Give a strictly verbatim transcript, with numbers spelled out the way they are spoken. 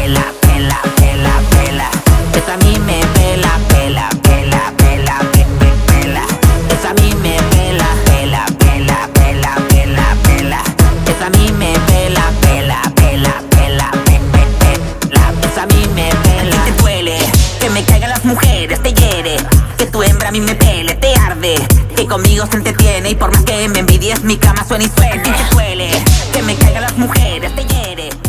pela, pela, pela, pela. Esa a mí me pela, pela, pela, pela, pe, pe, pela. Esa a mí me pela, pela, pela, pela, pela, pela. Esa a mí me pela, pela, pela, pela, pe, pe, pela. Esa a mí me pela. A ti te duele que me caigan las mujeres, te hiere que tu hembra a mí me pele, te arde que conmigo se entretiene y por más que me envidies mi cama suena y suene. A ti te duele que me caigan las mujeres, te hiere